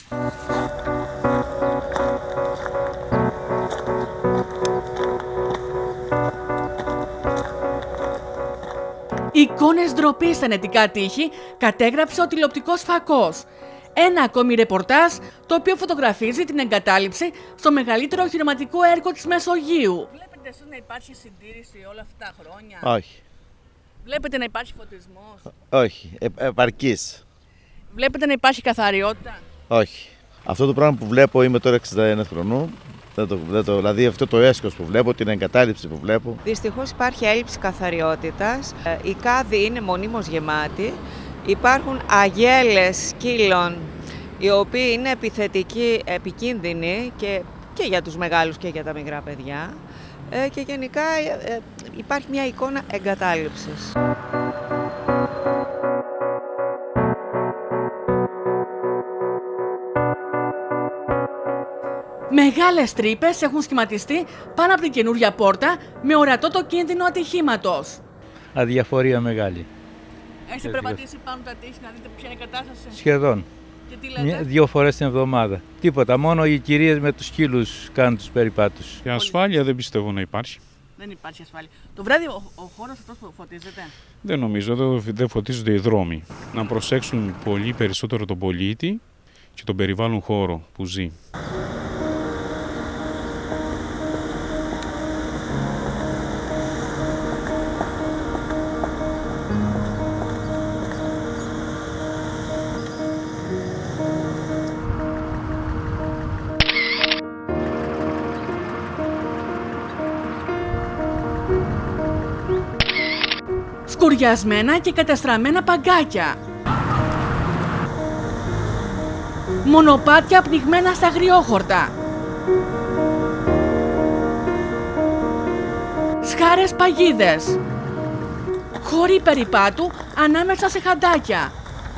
Εικόνες ντροπής στα νετικά τείχη κατέγραψε ο τηλεοπτικός Φακός. Ένα ακόμη ρεπορτάζ το οποίο φωτογραφίζει την εγκατάλειψη στο μεγαλύτερο οχυρωματικό έργο της Μεσογείου. Βλέπετε εσείς να υπάρχει συντήρηση όλα αυτά τα χρόνια? Όχι. Βλέπετε να υπάρχει φωτισμός? Όχι. Επαρκής. Βλέπετε να υπάρχει καθαριότητα? Όχι. Αυτό το πράγμα που βλέπω, είμαι τώρα 61 χρονών. Δηλαδή αυτό το έσκος που βλέπω, την εγκατάλειψη που βλέπω. Δυστυχώς υπάρχει έλλειψη καθαριότητας. Η κάδη είναι μονίμως γεμάτη. Υπάρχουν αγέλες σκύλων οι οποίοι είναι επιθετικοί, επικίνδυνοι και για τους μεγάλους και για τα μικρά παιδιά. Και γενικά υπάρχει μια εικόνα εγκατάλειψης. Μεγάλες τρύπες έχουν σχηματιστεί πάνω από την καινούρια πόρτα με ορατό το κίνδυνο ατυχήματος. Αδιαφορία μεγάλη. Έχετε περπατήσει πάνω τα τείχη να δείτε ποια είναι η κατάσταση? Σχεδόν. Και τι λέτε? 2 φορές την εβδομάδα. Τίποτα. Μόνο οι κυρίες με τους σκύλους κάνουν τους περιπάτους. Η ασφάλεια δεν πιστεύω να υπάρχει. Δεν υπάρχει ασφάλεια. Το βράδυ ο χώρος αυτός φωτίζεται? Δεν νομίζω, δεν φωτίζονται οι δρόμοι. Να προσέξουν πολύ περισσότερο τον πολίτη και τον περιβάλλον χώρο που ζει. Σκουριασμένα και καταστραμμένα παγκάκια. Μονοπάτια πνιγμένα στα αγριόχορτα. Σχάρες παγίδες. Χώροι περιπάτου ανάμεσα σε χαντάκια.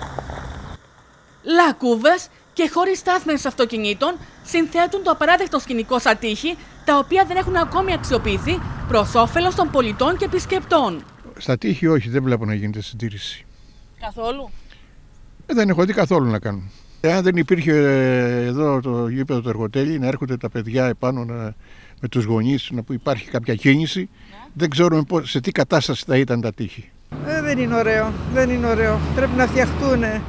Λακκούβες και χώροι στάθμευσης αυτοκινήτων συνθέτουν το απαράδεκτο σκηνικό σαν τείχη, τα οποία δεν έχουν ακόμη αξιοποιηθεί προς όφελος των πολιτών και επισκεπτών. Στα τείχη όχι, δεν βλέπω να γίνεται συντήρηση. Καθόλου? Δεν έχω δει καθόλου να κάνουν. Εάν δεν υπήρχε εδώ το γήπεδο του Εργοτέλη, να έρχονται τα παιδιά επάνω με τους γονείς, να που υπάρχει κάποια κίνηση, δεν ξέρουμε σε τι κατάσταση θα ήταν τα τείχη. Δεν είναι ωραίο, δεν είναι ωραίο. Πρέπει να φτιαχτούνε.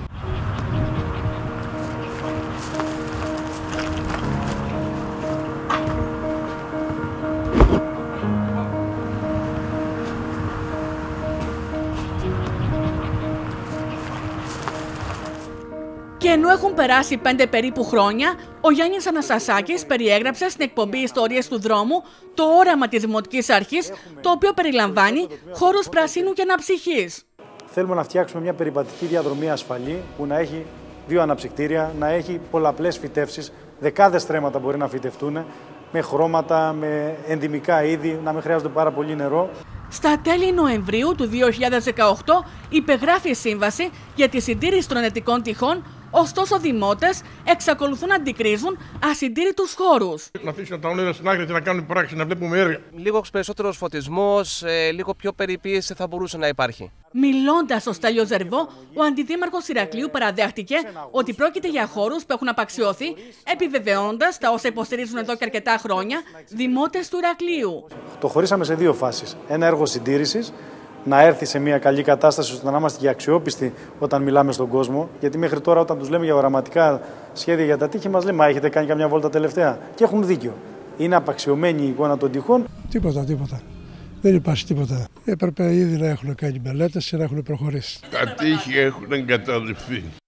Και ενώ έχουν περάσει 5 περίπου χρόνια, ο Γιάννης Αναστασάκης περιέγραψε στην εκπομπή Ιστορίες του Δρόμου το όραμα της Δημοτικής Αρχής, το οποίο περιλαμβάνει χώρους πρασίνου και αναψυχής. Θέλουμε να φτιάξουμε μια περιπατική διαδρομή ασφαλή που να έχει 2 αναψυκτήρια, να έχει πολλαπλές φυτεύσεις, δεκάδες στρέμματα μπορεί να φυτευτούν, με χρώματα, με ενδυμικά είδη, να μην χρειάζονται πάρα πολύ νερό. Στα τέλη Νοεμβρίου του 2018 υπεγράφει η σύμβαση για τη συντήρηση των νετικών τυχών, ωστόσο δημότες εξακολουθούν να αντικρίζουν ασυντήρητους χώρους. Να αφήσουν τα όνειρα στην άκρη και να κάνουν πράξη, να βλέπουμε έργα. Λίγο περισσότερος φωτισμός, λίγο πιο περιποίηση θα μπορούσε να υπάρχει. Μιλώντας στο Στέλιο Ζερβό, ο αντιδήμαρχος Ηρακλείου παραδέχτηκε ότι πρόκειται για χώρους που έχουν απαξιωθεί, επιβεβαιώντας τα όσα υποστηρίζουν εδώ και αρκετά χρόνια δημότες του Ηρακλείου. Το χωρίσαμε σε 2 φάσεις. Ένα έργο συντήρησης, να έρθει σε μια καλή κατάσταση ώστε να είμαστε και αξιόπιστοι όταν μιλάμε στον κόσμο. Γιατί μέχρι τώρα, όταν τους λέμε για οραματικά σχέδια για τα τείχη, μας λένε: μα έχετε κάνει καμιά βόλτα τελευταία? Και έχουν δίκιο. Είναι απαξιωμένη η εικόνα των τυχών. Τίποτα. Δεν υπάρχει τίποτα. Έπρεπε ήδη να έχουν κάνει μελέτες και να έχουν προχωρήσει. Τα τείχη έχουν εγκαταλειφθεί.